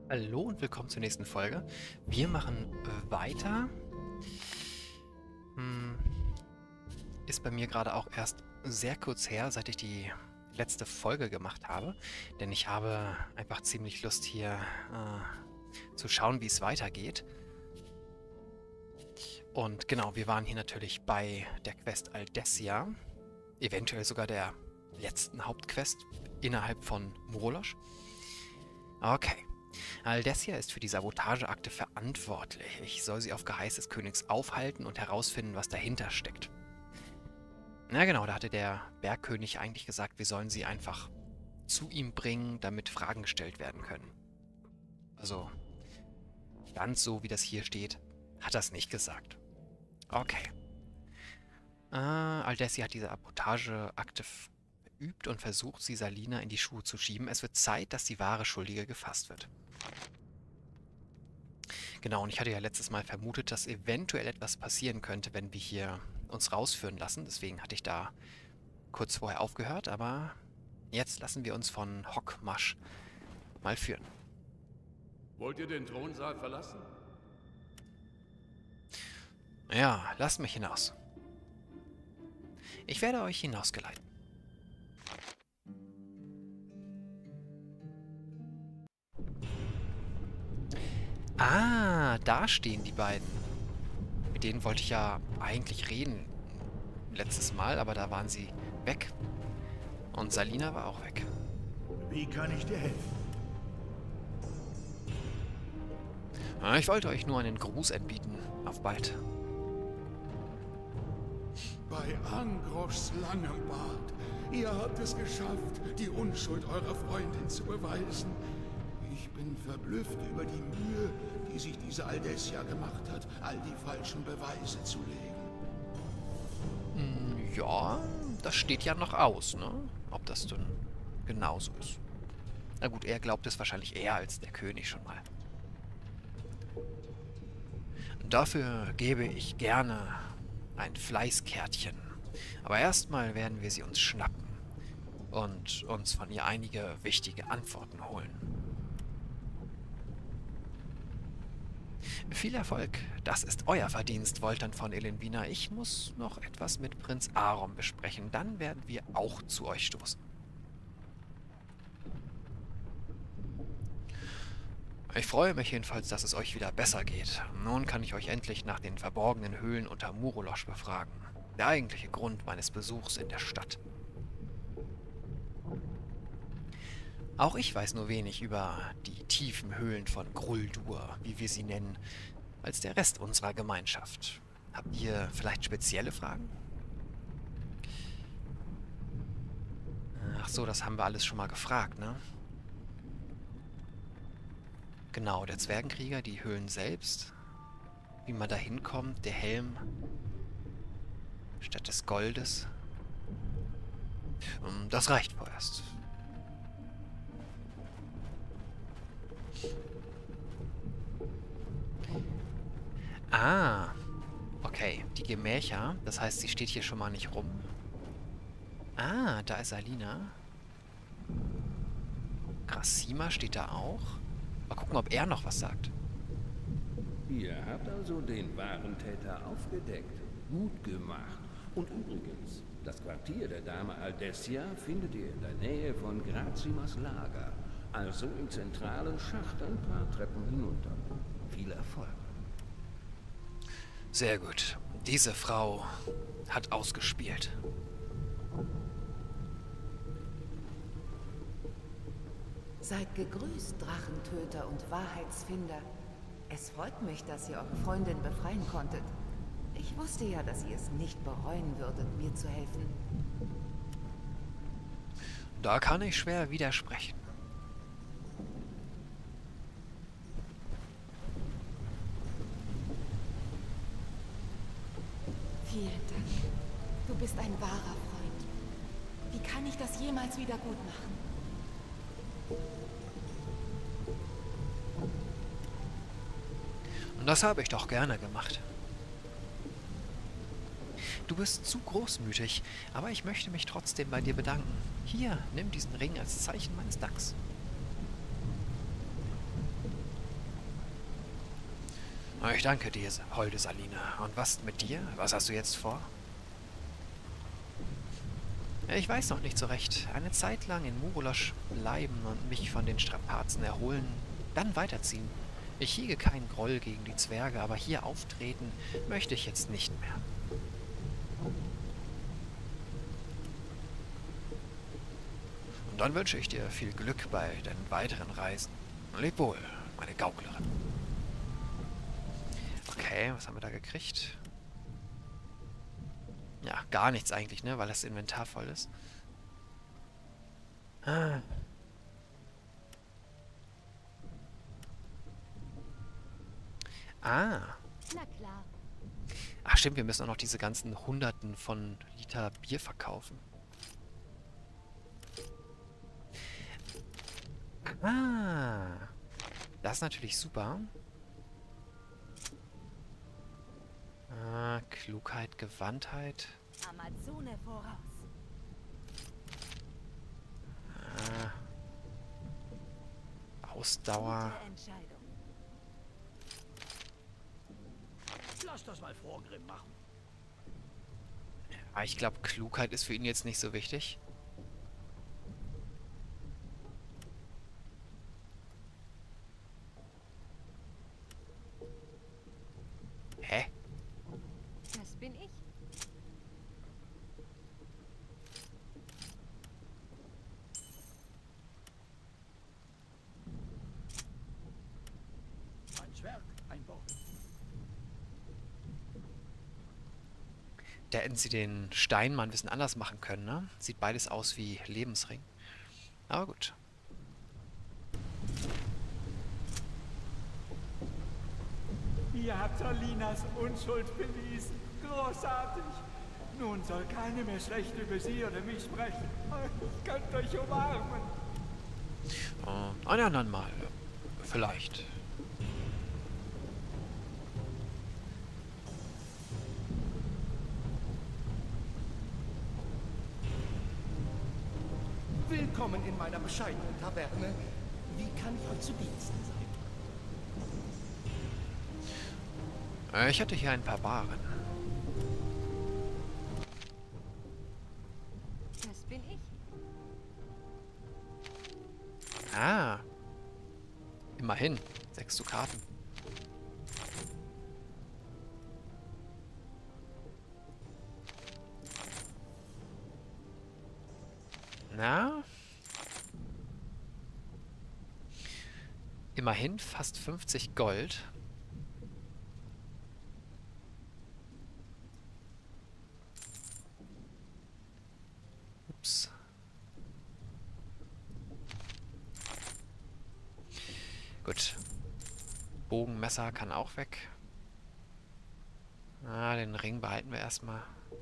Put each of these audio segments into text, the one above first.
Hallo und willkommen zur nächsten Folge. Wir machen weiter. Hm, Ist bei mir gerade auch erst sehr kurz her, seit ich die letzte Folge gemacht habe. Denn ich habe einfach ziemlich Lust hier zu schauen, wie es weitergeht. Und genau, wir waren hier natürlich bei der Quest Aldessia. Eventuell sogar der letzten Hauptquest innerhalb von Murlosch. Okay. Aldessia ist für die Sabotageakte verantwortlich. Ich soll sie auf Geheiß des Königs aufhalten und herausfinden, was dahinter steckt. Na genau, da hatte der Bergkönig eigentlich gesagt, wir sollen sie einfach zu ihm bringen, damit Fragen gestellt werden können. Also, ganz so, wie das hier steht, hat er es nicht gesagt. Okay. Aldessia hat diese Sabotageakte verübt und versucht, sie Salina in die Schuhe zu schieben. Es wird Zeit, dass die wahre Schuldige gefasst wird. Genau, und ich hatte ja letztes Mal vermutet, dass eventuell etwas passieren könnte, wenn wir hier uns rausführen lassen. Deswegen hatte ich da kurz vorher aufgehört, aber jetzt lassen wir uns von Hockmasch mal führen. Wollt ihr den Thronsaal verlassen? Ja, lasst mich hinaus. Ich werde euch hinausgeleiten. Ah, da stehen die beiden. Mit denen wollte ich ja eigentlich reden letztes Mal, aber da waren sie weg. Und Salina war auch weg. Wie kann ich dir helfen? Ich wollte euch nur einen Gruß entbieten. Auf bald. Bei Angroschs langem Bart. Ihr habt es geschafft, die Unschuld eurer Freundin zu beweisen. Ich bin verblüfft über die Mühe, die sich diese Aldessia gemacht hat, all die falschen Beweise zu legen. Ja, das steht ja noch aus, ne? Ob das denn genauso ist. Na gut, er glaubt es wahrscheinlich eher als der König schon mal. Dafür gebe ich gerne ein Fleißkärtchen. Aber erstmal werden wir sie uns schnappen und uns von ihr einige wichtige Antworten holen. Viel Erfolg. Das ist euer Verdienst, Woltern von Elenvina. Ich muss noch etwas mit Prinz Aron besprechen. Dann werden wir auch zu euch stoßen. Ich freue mich jedenfalls, dass es euch wieder besser geht. Nun kann ich euch endlich nach den verborgenen Höhlen unter Murlosch befragen. Der eigentliche Grund meines Besuchs in der Stadt. Auch ich weiß nur wenig über die tiefen Höhlen von Gruldur, wie wir sie nennen, als der Rest unserer Gemeinschaft. Habt ihr vielleicht spezielle Fragen? Ach so, das haben wir alles schon mal gefragt, ne? Genau, der Zwergenkrieger, die Höhlen selbst, wie man da hinkommt, der Helm statt des Goldes. Das reicht vorerst. Ah, okay, die Gemächer, das heißt, sie steht hier schon mal nicht rum. Ah, da ist Alina. Grasima steht da auch. Mal gucken, ob er noch was sagt. Ihr habt also den wahren Täter aufgedeckt. Gut gemacht. Und übrigens, das Quartier der Dame Aldessia findet ihr in der Nähe von Grazimas Lager. Also im zentralen Schacht ein paar Treppen hinunter. Viel Erfolg. Sehr gut. Diese Frau hat ausgespielt. Seid gegrüßt, Drachentöter und Wahrheitsfinder. Es freut mich, dass ihr eure Freundin befreien konntet. Ich wusste ja, dass ihr es nicht bereuen würdet, mir zu helfen. Da kann ich schwer widersprechen. Vielen Dank. Du bist ein wahrer Freund. Wie kann ich das jemals wieder gut machen? Und das habe ich doch gerne gemacht. Du bist zu großmütig, aber ich möchte mich trotzdem bei dir bedanken. Hier, nimm diesen Ring als Zeichen meines Danks. Ich danke dir, holde Salina. Und was mit dir? Was hast du jetzt vor? Ich weiß noch nicht so recht. Eine Zeit lang in Murolosch bleiben und mich von den Strapazen erholen, dann weiterziehen. Ich hege keinen Groll gegen die Zwerge, aber hier auftreten möchte ich jetzt nicht mehr. Und dann wünsche ich dir viel Glück bei deinen weiteren Reisen. Leb wohl, meine Gauklerin. Okay, was haben wir da gekriegt? Ja, gar nichts eigentlich, ne? Weil das Inventar voll ist. Ah. Ah. Na klar. Ach stimmt, wir müssen auch noch diese ganzen Hunderten von Liter Bier verkaufen. Ah. Das ist natürlich super. Ah, Klugheit, Gewandtheit. Amazone voraus. Ah. Ausdauer. Gute Entscheidung. Lass das mal Vorgrimm machen. Ah, ich glaube, Klugheit ist für ihn jetzt nicht so wichtig. Hä? Das bin ich. Ein Zwerg, ein Wort. Da hätten sie den Stein mal ein bisschen anders machen können, ne? Sieht beides aus wie Lebensring. Aber gut. Ihr habt Salinas Unschuld bewiesen. Großartig. Nun soll keine mehr schlecht über sie oder mich sprechen. Ich könnt euch umarmen. Ein anderen Mal. Vielleicht. Willkommen in meiner bescheidenen Taverne. Wie kann ich euch zu Diensten sein? Ich hatte hier ein paar Waren. Das bin ich. Ah. Immerhin. 6 Dukaten. Na? Immerhin fast 50 Gold. Ups. Gut. Bogenmesser kann auch weg. Ah, den Ring behalten wir erstmal.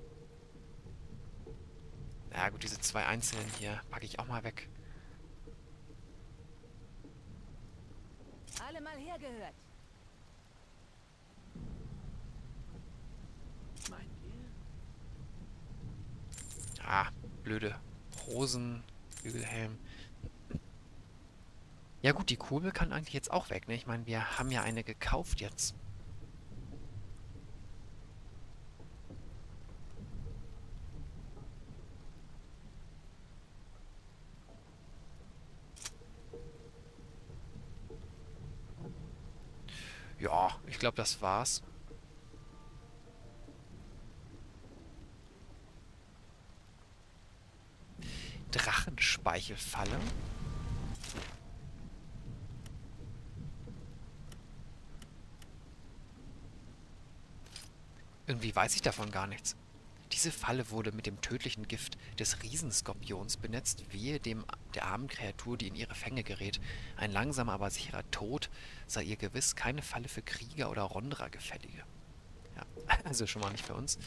Ja gut, diese 2 einzelnen hier packe ich auch mal weg. Alle mal hergehört. Meint ihr? Ah, blöde Hosen, Flügelhelm. Ja gut, die Kurbel kann eigentlich jetzt auch weg, ne? Ich meine, wir haben ja eine gekauft jetzt. Ja, ich glaube, das war's. Drachenspeichelfalle. Irgendwie weiß ich davon gar nichts. Diese Falle wurde mit dem tödlichen Gift des Riesenskorpions benetzt, wehe der armen Kreatur, die in ihre Fänge gerät. Ein langsamer, aber sicherer Tod sei ihr gewiss keine Falle für Krieger oder Rondra gefällige. Ja, also schon mal nicht für uns.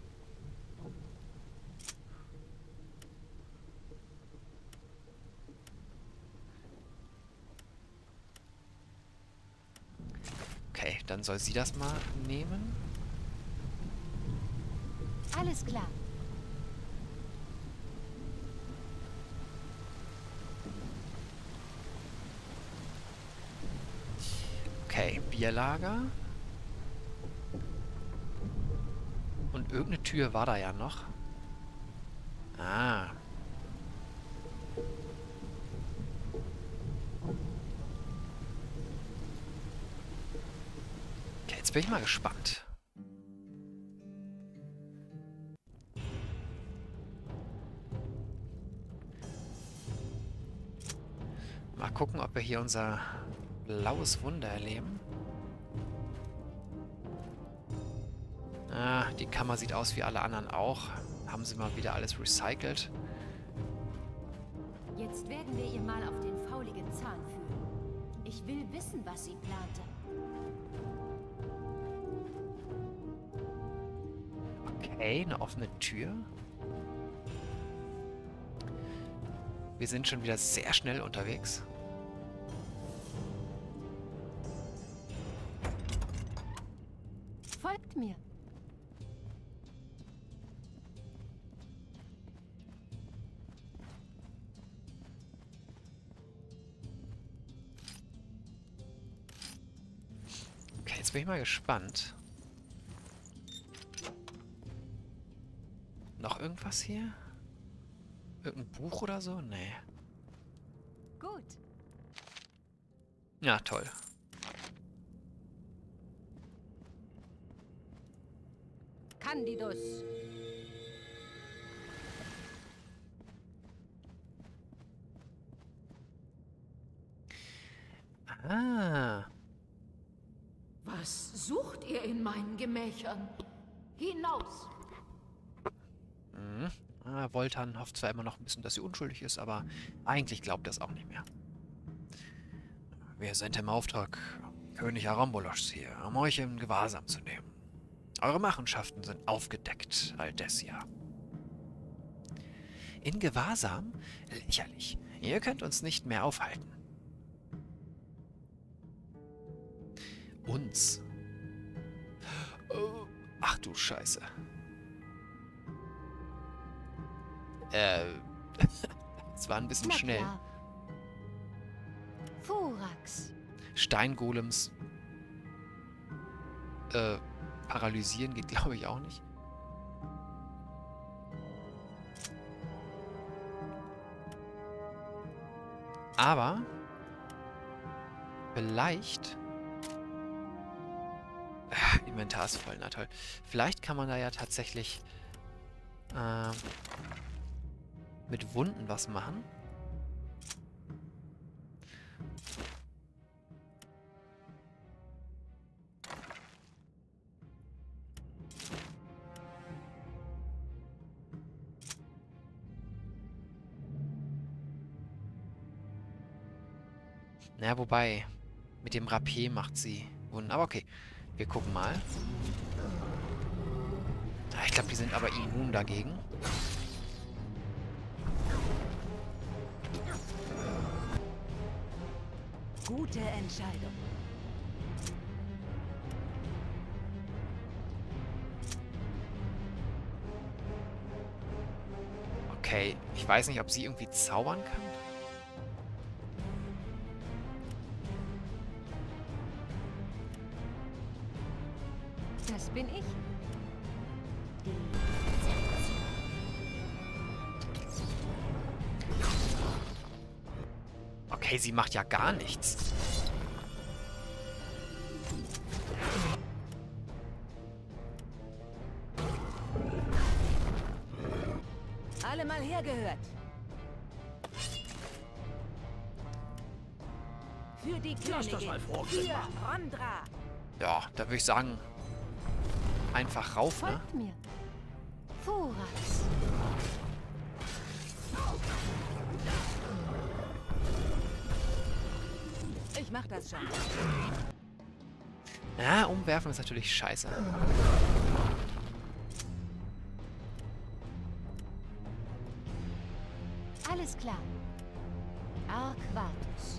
Okay, dann soll sie das mal nehmen. Alles klar. Okay, Bierlager. Und irgendeine Tür war da ja noch. Ah. Okay, jetzt bin ich mal gespannt. Mal gucken, ob wir hier unser blaues Wunder erleben. Ah, die Kammer sieht aus wie alle anderen auch. Haben sie mal wieder alles recycelt. Jetzt werden wir ihr mal auf den fauligen Zahn fühlen. Ich will wissen, was sie plante. Okay, eine offene Tür. Wir sind schon wieder sehr schnell unterwegs. Folgt mir. Okay, jetzt bin ich mal gespannt. Noch irgendwas hier? Irgendein Buch oder so? Nee. Gut. Ja, toll. Candidus. Ah. Was sucht ihr in meinen Gemächern? Hinaus! Mhm. Ah, Voltan hofft zwar immer noch ein bisschen, dass sie unschuldig ist, aber eigentlich glaubt er es auch nicht mehr. Wir sind im Auftrag König Aramboloschs hier, um euch in Gewahrsam zu nehmen. Eure Machenschaften sind aufgedeckt, Aldessia. In Gewahrsam? Lächerlich. Ihr könnt uns nicht mehr aufhalten. Uns? Oh, ach du Scheiße. Es war ein bisschen Na schnell. klar. Furax. Steingolems paralysieren geht, glaube ich, auch nicht. Aber vielleicht... Inventar ist voll, na toll. Vielleicht kann man da ja tatsächlich mit Wunden was machen. Na, wobei, mit dem Rapier macht sie Wunden. Aber okay, wir gucken mal. Ich glaube, die sind aber immun dagegen. Gute Entscheidung. Okay, ich weiß nicht, ob sie irgendwie zaubern kann. Das bin ich. Okay, sie macht ja gar nichts. Alle mal hergehört. Für die Lass das Königin. mal vorgehen. Für Rondra. Ja, da würde ich sagen, einfach rauf, ne? Folgt mir. Furax. Ich mach das schon. Ja, umwerfen ist natürlich scheiße. Alles klar. Arquatus.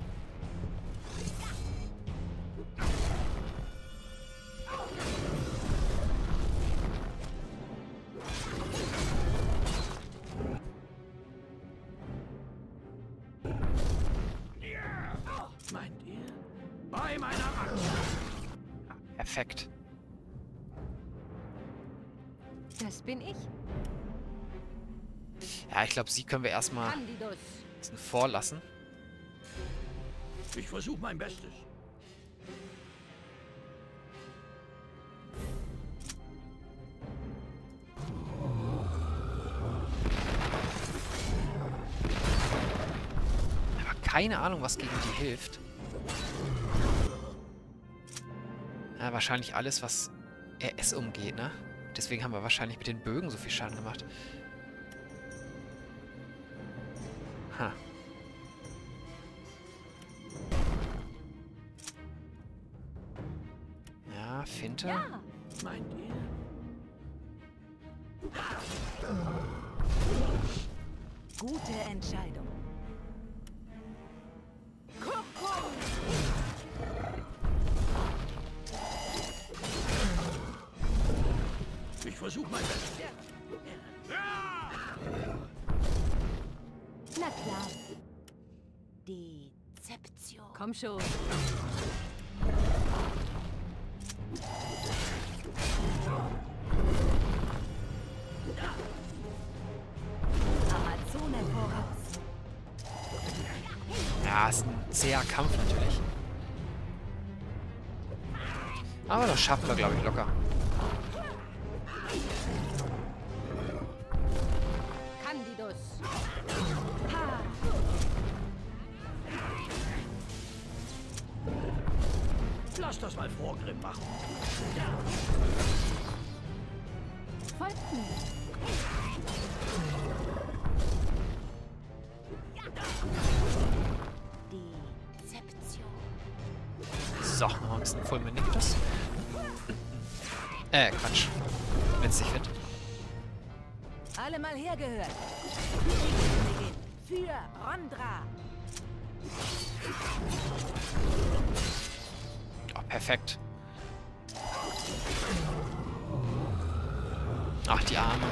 Meint ihr? Bei meiner Axt. Perfekt. Das bin ich. Ja, ich glaube, sie können wir erstmal Candidus. außen vor lassen. Ich versuche mein Bestes. Aber keine Ahnung, was gegen die hilft. Ja, wahrscheinlich alles, was RS umgeht, ne? Deswegen haben wir wahrscheinlich mit den Bögen so viel Schaden gemacht. Ha. Ja, Finte. Ja. Meint ihr? Gute Entscheidung. Ich versuche mein Bestes. Na klar. Dezeption. Komm schon. Amazone voraus. Ja, ist ein zäher Kampf natürlich. Aber das schaffen wir, glaube ich, locker. Candidus. Ha. Lass das mal Vorgrimm machen. Folgt mir. Dezeption. So, noch ein bisschen Fulminitus. Quatsch. Witzig wird. Alle mal hergehört. Für Rondra. Oh, perfekt. Ach, die Arme.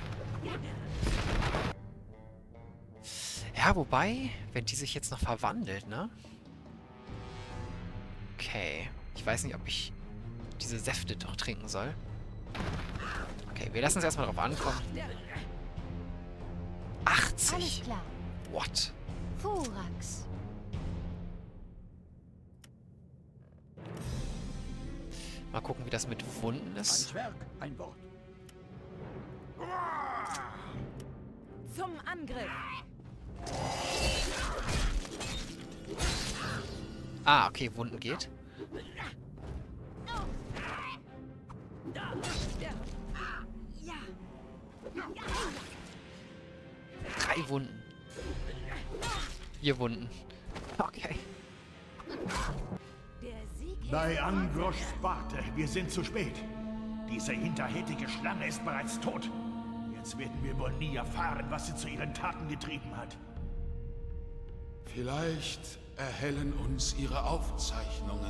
Ja, wobei, wenn die sich jetzt noch verwandelt, ne? Okay. Ich weiß nicht, ob ich diese Säfte doch trinken soll. Okay, wir lassen es erstmal drauf ankommen. Alles 80. klar. What? Furax. Mal gucken, wie das mit Wunden Ein ist. Zwerg, ein Wort. Zum Angriff. Ah, okay, Wunden geht. Ja. 3 Wunden. 4 Wunden. Okay. Der Sieg Bei Angrosch Sparte, wir sind zu spät. Diese hinterhältige Schlange ist bereits tot. Jetzt werden wir wohl nie erfahren, was sie zu ihren Taten getrieben hat. Vielleicht erhellen uns ihre Aufzeichnungen.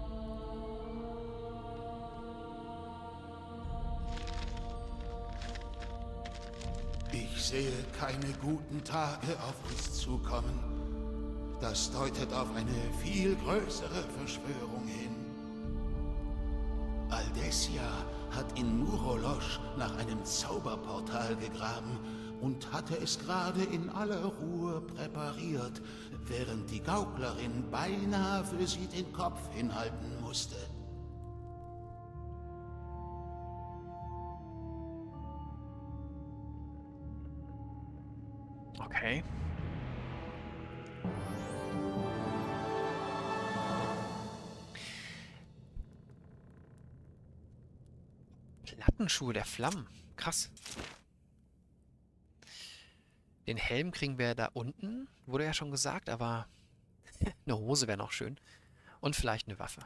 Ich sehe keine guten Tage auf uns zukommen. Das deutet auf eine viel größere Verschwörung hin. Aldessia hat in Murolosch nach einem Zauberportal gegraben und hatte es gerade in aller Ruhe präpariert, während die Gauklerin beinahe für sie den Kopf hinhalten musste. Okay. Plattenschuhe der Flammen. Krass. Den Helm kriegen wir da unten, wurde ja schon gesagt, aber eine Hose wäre noch schön. Und vielleicht eine Waffe.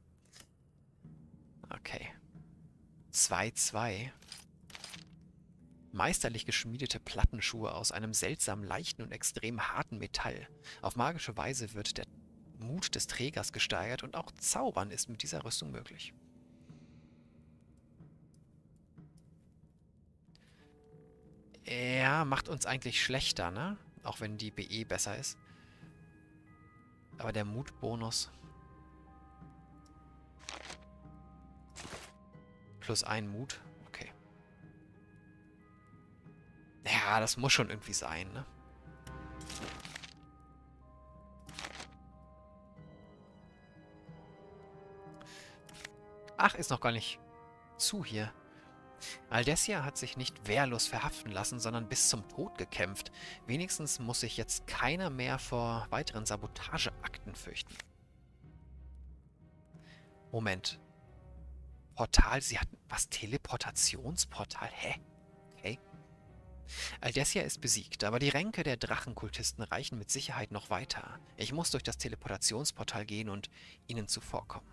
Okay. 2-2. Meisterlich geschmiedete Plattenschuhe aus einem seltsam leichten und extrem harten Metall. Auf magische Weise wird der Mut des Trägers gesteigert und auch Zaubern ist mit dieser Rüstung möglich. Ja, macht uns eigentlich schlechter, ne? Auch wenn die BE besser ist. Aber der Mutbonus. +1 Mut. Okay. Ja, das muss schon irgendwie sein, ne? Ach, ist noch gar nicht zu hier. Aldessia hat sich nicht wehrlos verhaften lassen, sondern bis zum Tod gekämpft. Wenigstens muss sich jetzt keiner mehr vor weiteren Sabotageakten fürchten. Moment. Portal, sie hatten... Was? Teleportationsportal? Hä? Okay. Aldessia ist besiegt, aber die Ränke der Drachenkultisten reichen mit Sicherheit noch weiter. Ich muss durch das Teleportationsportal gehen und ihnen zuvorkommen.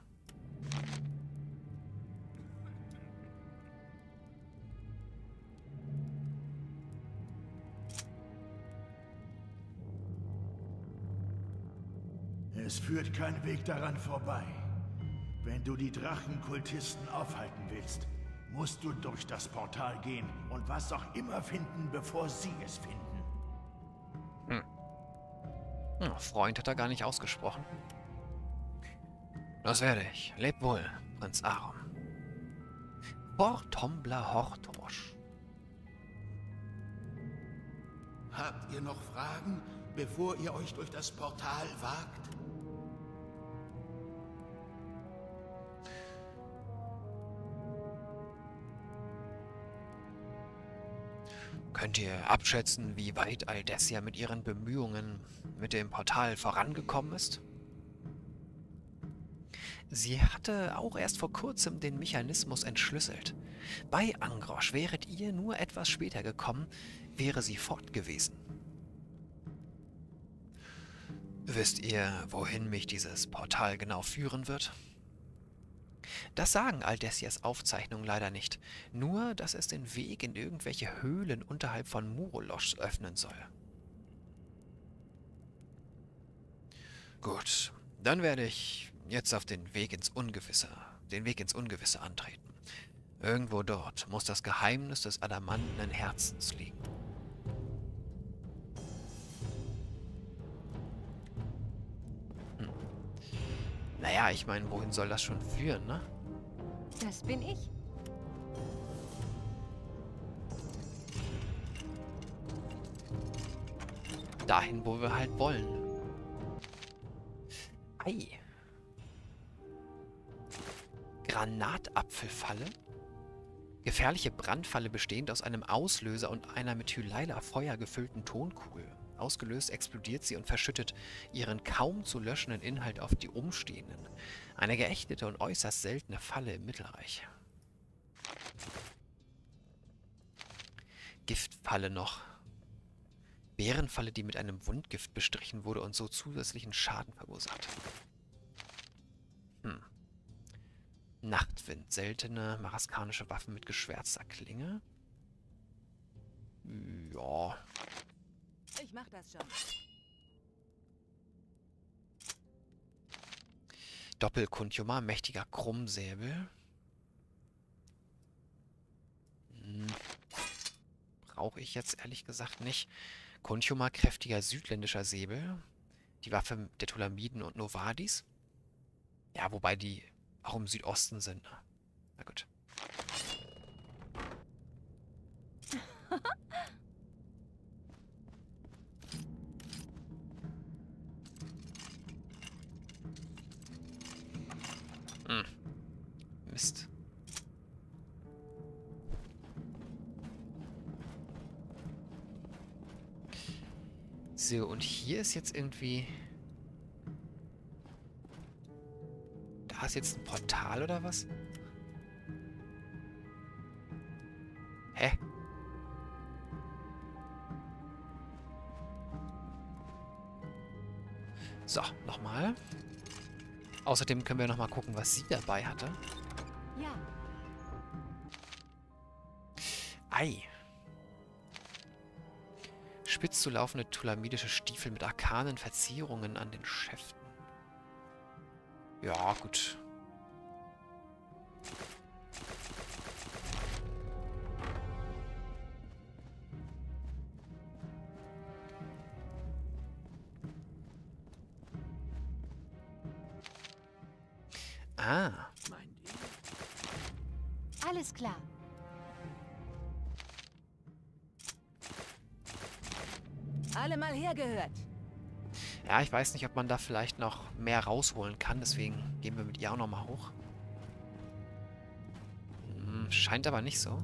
Es führt kein Weg daran vorbei. Wenn du die Drachenkultisten aufhalten willst, musst du durch das Portal gehen und was auch immer finden, bevor sie es finden. Freund hat er gar nicht ausgesprochen. Das werde ich. Leb wohl, Prinz Arum. Hortombler Hortosch. Habt ihr noch Fragen, bevor ihr euch durch das Portal wagt? Könnt ihr abschätzen, wie weit Aldessia mit ihren Bemühungen mit dem Portal vorangekommen ist? Sie hatte auch erst vor kurzem den Mechanismus entschlüsselt. Bei Angrosch wäret ihr nur etwas später gekommen, wäre sie fort gewesen. Wisst ihr, wohin mich dieses Portal genau führen wird? Das sagen Aldessias Aufzeichnungen leider nicht, nur, dass es den Weg in irgendwelche Höhlen unterhalb von Murolosch öffnen soll. Gut, dann werde ich jetzt auf den Weg ins Ungewisse antreten. Irgendwo dort muss das Geheimnis des adamantenen Herzens liegen. Naja, ich meine, wohin soll das schon führen, ne? Das bin ich. Dahin, wo wir halt wollen. Ei. Granatapfelfalle? Gefährliche Brandfalle bestehend aus einem Auslöser und einer mit Hylaila-Feuer gefüllten Tonkugel. Ausgelöst explodiert sie und verschüttet ihren kaum zu löschenden Inhalt auf die Umstehenden. Eine geächtete und äußerst seltene Falle im Mittelreich. Giftfalle noch. Bärenfalle, die mit einem Wundgift bestrichen wurde und so zusätzlichen Schaden verursacht. Nachtwind. Seltene maraskanische Waffen mit geschwärzter Klinge. Ja. Ich mach das schon. Doppelkuntiuma, mächtiger Krummsäbel. Brauche ich jetzt ehrlich gesagt nicht. Kuntiuma, kräftiger südländischer Säbel. Die Waffe der Tulamiden und Novadis. Ja, wobei die auch im Südosten sind. Na gut. Mist. So, und hier ist jetzt irgendwie... Da ist jetzt ein Portal oder was? Hä? So, nochmal. Außerdem können wir nochmal gucken, was sie dabei hatte. Ja. Ei. Spitz zu laufende tulamidische Stiefel mit arkanen Verzierungen an den Schäften. Ja, gut. Ah. Alles klar. alle mal hergehört. Ja, ich weiß nicht, ob man da vielleicht noch mehr rausholen kann. Deswegen gehen wir mit ihr auch nochmal hoch. Scheint aber nicht so.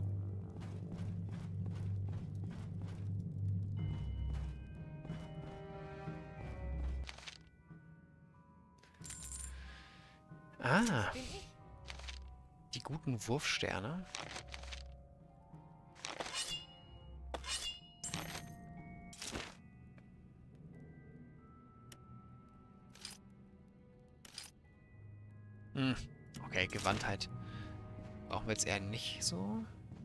Ah. Die guten Wurfsterne. Okay, Gewandtheit. Brauchen wir jetzt eher nicht so.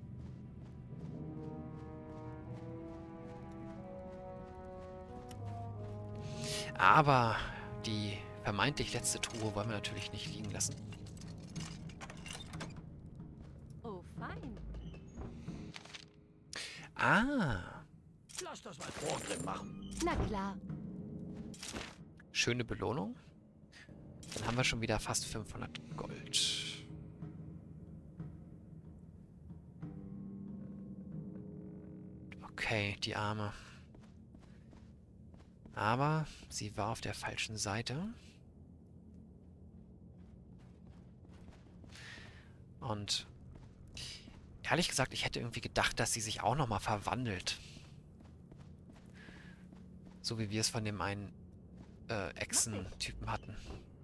Aber die vermeintlich letzte Truhe wollen wir natürlich nicht liegen lassen. Oh, fein. Ah. Lass das mal Vorgrimm machen. Na klar. Schöne Belohnung. Dann haben wir schon wieder fast 500 Gold. Okay, die Arme. Aber sie war auf der falschen Seite. Und ehrlich gesagt, ich hätte irgendwie gedacht, dass sie sich auch nochmal verwandelt. So wie wir es von dem einen Echsen-Typen hatten.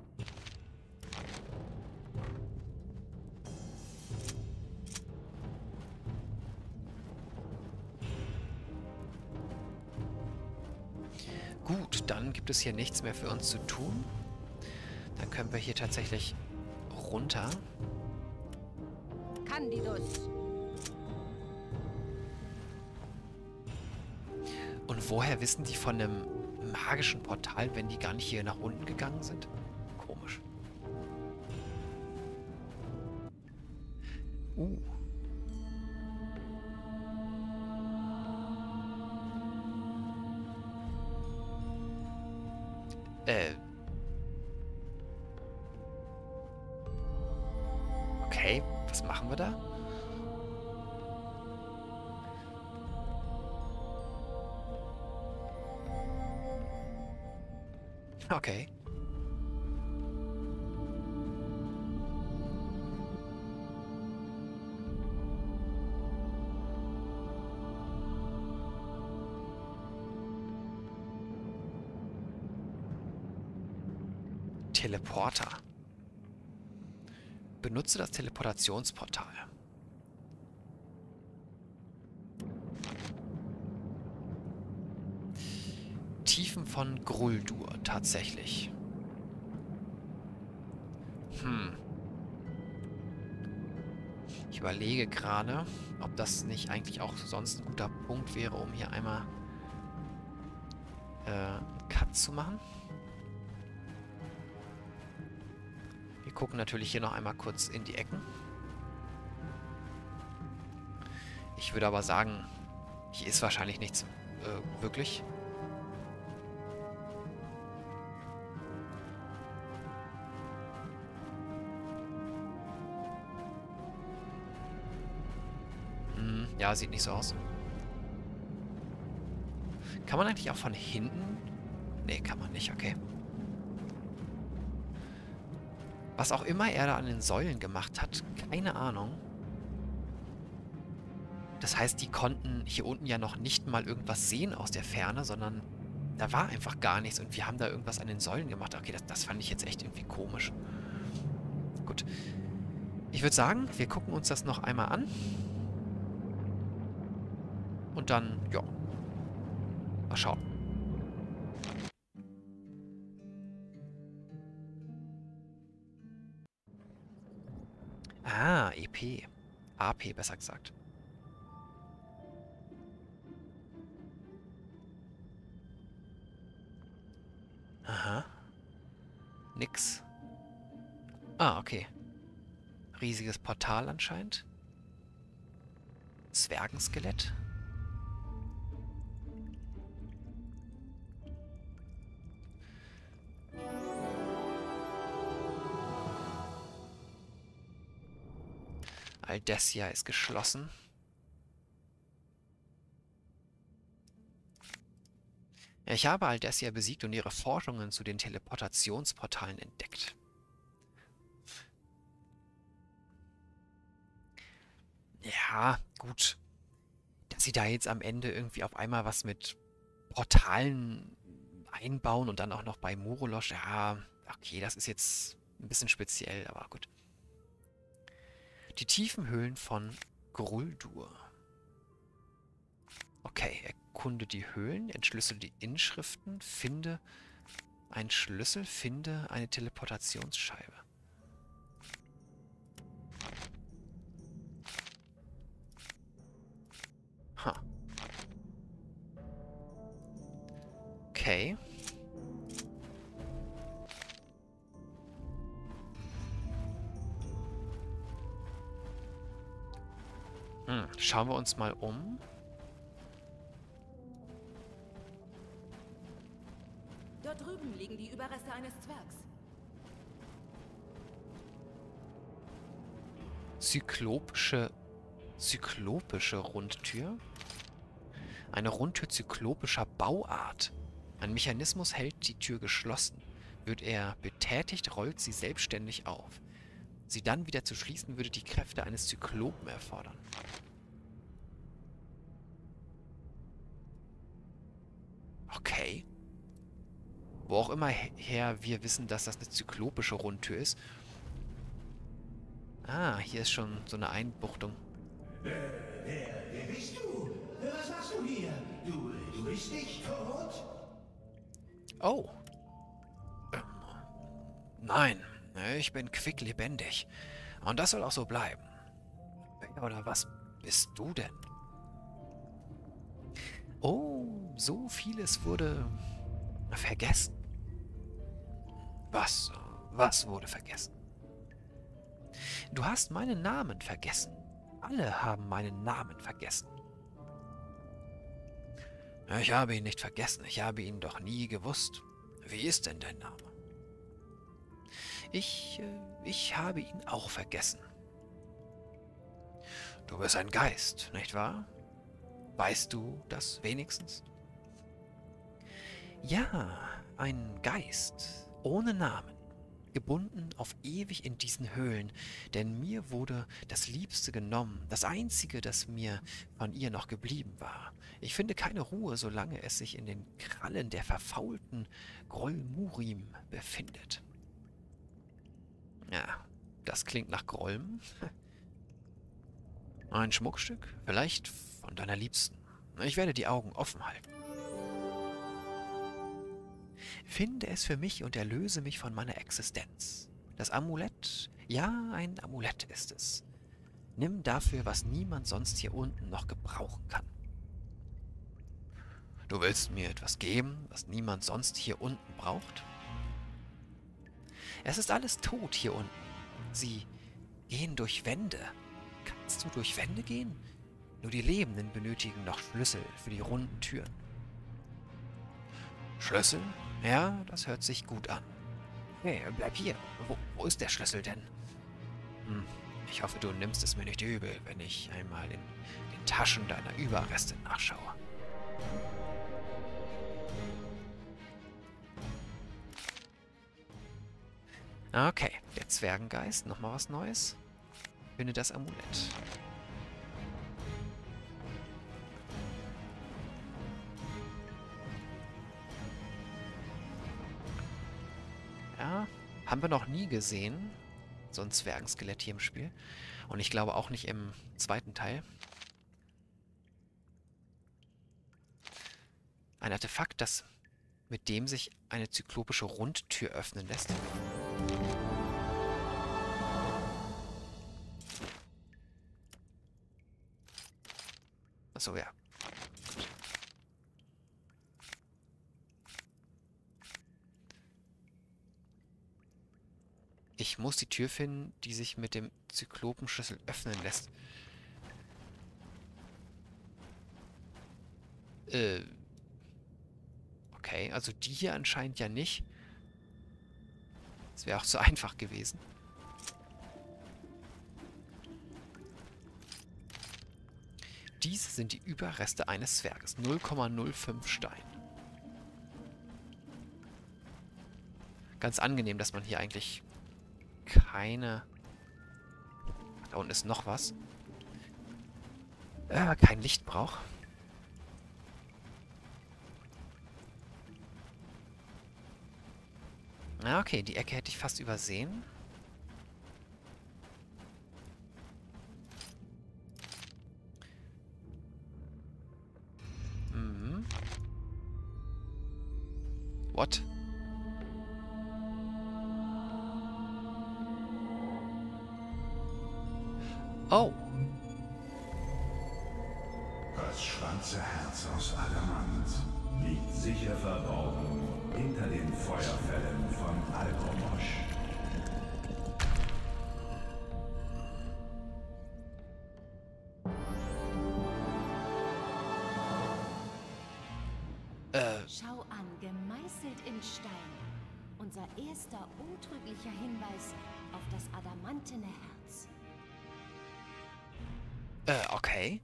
Gut, dann gibt es hier nichts mehr für uns zu tun. Dann können wir hier tatsächlich runter. Candidus. Und woher wissen die von einem magischen Portal, wenn die gar nicht hier nach unten gegangen sind? Komisch. Okay, was machen wir da? Okay. Teleporter. Benutze das Teleportationsportal. Tiefen von Gruldur, tatsächlich. Ich überlege gerade, ob das nicht eigentlich auch sonst ein guter Punkt wäre, um hier einmal einen Cut zu machen. Wir gucken natürlich hier noch einmal kurz in die Ecken. Ich würde aber sagen, hier ist wahrscheinlich nichts wirklich. Ja, sieht nicht so aus. Kann man eigentlich auch von hinten? Nee, kann man nicht, okay. Was auch immer er da an den Säulen gemacht hat, keine Ahnung. Das heißt, die konnten hier unten ja noch nicht mal irgendwas sehen aus der Ferne, sondern da war einfach gar nichts und wir haben da irgendwas an den Säulen gemacht. Okay, das fand ich jetzt echt irgendwie komisch. Gut. Ich würde sagen, wir gucken uns das noch einmal an. Und dann, ja. Mal schauen. Ah, EP. AP, besser gesagt. Aha. Nix. Ah, okay. Riesiges Portal anscheinend. Zwergenskelett. Aldessia ist geschlossen. Ich habe Aldessia besiegt und ihre Forschungen zu den Teleportationsportalen entdeckt. Ja, gut. Dass sie da jetzt am Ende irgendwie auf einmal was mit Portalen einbauen und dann auch noch bei Murolosch. Ja, okay, das ist jetzt ein bisschen speziell, aber gut. Die tiefen Höhlen von Gruldur. Okay, erkunde die Höhlen, entschlüssele die Inschriften, finde einen Schlüssel, finde eine Teleportationsscheibe. Ha. Okay. Schauen wir uns mal um. Dort drüben liegen die Überreste eines Zwergs. Zyklopische Rundtür. Eine Rundtür zyklopischer Bauart. Ein Mechanismus hält die Tür geschlossen. Wird er betätigt, rollt sie selbstständig auf. Sie dann wieder zu schließen, würde die Kräfte eines Zyklopen erfordern. Okay. Wo auch immer her wir wissen, dass das eine zyklopische Rundtür ist. Ah, hier ist schon so eine Einbuchtung. Wer bist du? Was machst du hier? Du bist nicht tot? Oh. Nein, ich bin quicklebendig. Und das soll auch so bleiben. Wer oder was bist du denn? Oh, so vieles wurde vergessen. Was wurde vergessen? Du hast meinen Namen vergessen. Alle haben meinen Namen vergessen. Ich habe ihn nicht vergessen. Ich habe ihn doch nie gewusst. Wie ist denn dein Name? Ich habe ihn auch vergessen. Du bist ein Geist, nicht wahr? Weißt du das wenigstens? Ja, ein Geist, ohne Namen, gebunden auf ewig in diesen Höhlen, denn mir wurde das Liebste genommen, das Einzige, das mir von ihr noch geblieben war. Ich finde keine Ruhe, solange es sich in den Krallen der verfaulten Grolmurim befindet. Ja, das klingt nach Grolm. Ein Schmuckstück? Vielleicht von deiner Liebsten. Ich werde die Augen offen halten. Finde es für mich und erlöse mich von meiner Existenz. Das Amulett? Ja, ein Amulett ist es. Nimm dafür, was niemand sonst hier unten noch gebrauchen kann. Du willst mir etwas geben, was niemand sonst hier unten braucht? Es ist alles tot hier unten. Sie gehen durch Wände. Kannst du durch Wände gehen? Nur die Lebenden benötigen noch Schlüssel für die runden Türen. Schlüssel? Ja, das hört sich gut an. Hey, bleib hier. Wo ist der Schlüssel denn? Ich hoffe, du nimmst es mir nicht übel, wenn ich einmal in den Taschen deiner Überreste nachschaue. Okay, der Zwergengeist, nochmal was Neues. Finde das Amulett. Ja, haben wir noch nie gesehen. So ein Zwergenskelett hier im Spiel. Und ich glaube auch nicht im zweiten Teil. Ein Artefakt, mit dem sich eine zyklopische Rundtür öffnen lässt. Achso, ja. Ich muss die Tür finden, die sich mit dem Zyklopenschlüssel öffnen lässt. Okay, also die hier anscheinend ja nicht. Das wäre auch zu einfach gewesen. Dies sind die Überreste eines Zwerges. 0,05 Stein. ganz angenehm, dass man hier eigentlich keine... Da unten ist noch was. Kein Licht braucht. Ah, okay, die Ecke hätte ich fast übersehen. Mhm. What? Oh. Das schwarze Herz aus Adamant liegt sicher verborgen hinter den Feuerfällen von Alkomosch. Schau an, gemeißelt in Stein. Unser erster untrüglicher Hinweis auf das adamantene Herz. Okay.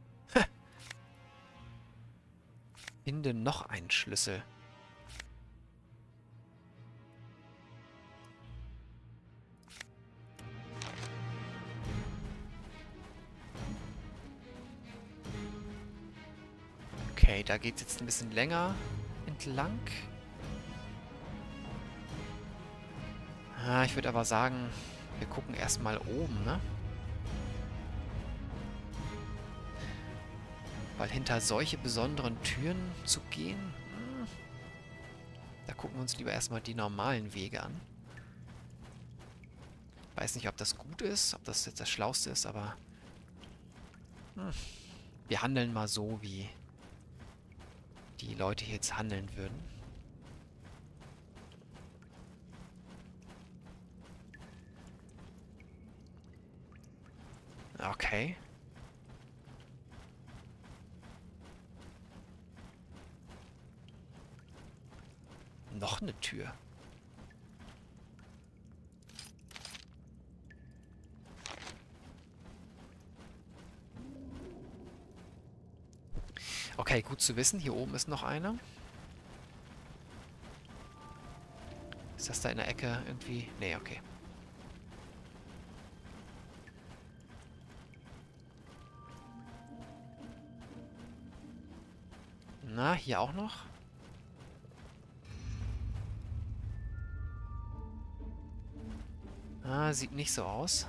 Finde noch einen Schlüssel. Okay, da geht es jetzt ein bisschen länger entlang. Ich würde aber sagen, wir gucken erstmal oben, ne? Weil hinter solche besonderen Türen zu gehen, da gucken wir uns lieber erstmal die normalen Wege an. Weiß nicht, ob das gut ist, ob das jetzt das Schlauste ist, aber wir handeln mal so, wie die Leute hier jetzt handeln würden. Okay. Noch eine Tür. Okay, gut zu wissen. Hier oben ist noch eine. Ist das da in der Ecke irgendwie? Nee, okay. Na, hier auch noch. Ah, sieht nicht so aus.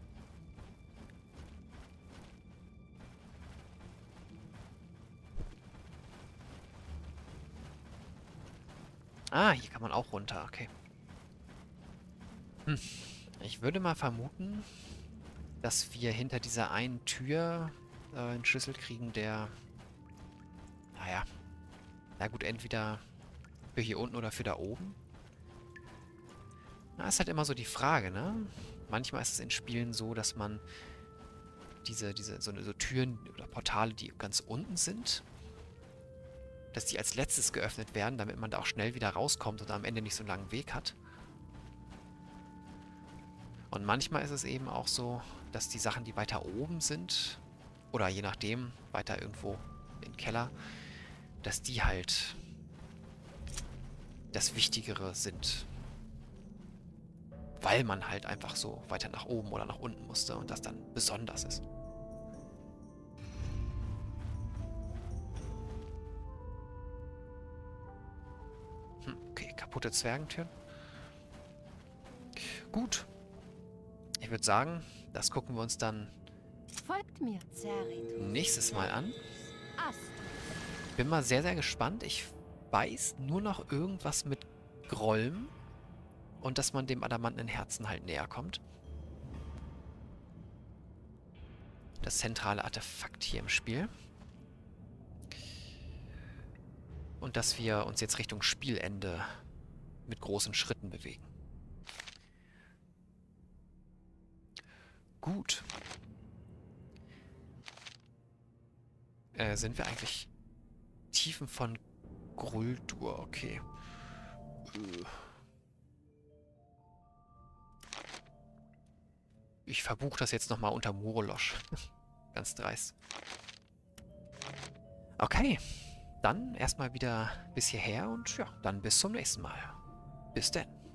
Ah, hier kann man auch runter, okay. Ich würde mal vermuten, dass wir hinter dieser einen Tür einen Schlüssel kriegen, der... Naja. Na gut, entweder für hier unten oder für da oben. Na, ist halt immer so die Frage, ne? Manchmal ist es in Spielen so, dass man so Türen oder Portale, die ganz unten sind, dass die als letztes geöffnet werden, damit man da auch schnell wieder rauskommt und am Ende nicht so einen langen Weg hat. Und manchmal ist es eben auch so, dass die Sachen, die weiter oben sind, oder je nachdem, weiter irgendwo im Keller, dass die halt das Wichtigere sind. Weil man halt einfach so weiter nach oben oder nach unten musste und das dann besonders ist. Okay, kaputte Zwergentüren. Gut. Ich würde sagen, das gucken wir uns dann Folgt mir, Zerritus. nächstes Mal an. Ast. Bin mal sehr, sehr gespannt. Ich weiß nur noch irgendwas mit Grolm und dass man dem adamantenen Herzen halt näher kommt. Das zentrale Artefakt hier im Spiel. Und dass wir uns jetzt Richtung Spielende mit großen Schritten bewegen. Gut. Sind wir eigentlich Tiefen von Gruldur? Okay. Ich verbuche das jetzt nochmal unter Murlosch. Ganz dreist. Okay. Dann erstmal wieder bis hierher und ja, dann bis zum nächsten Mal. Bis denn.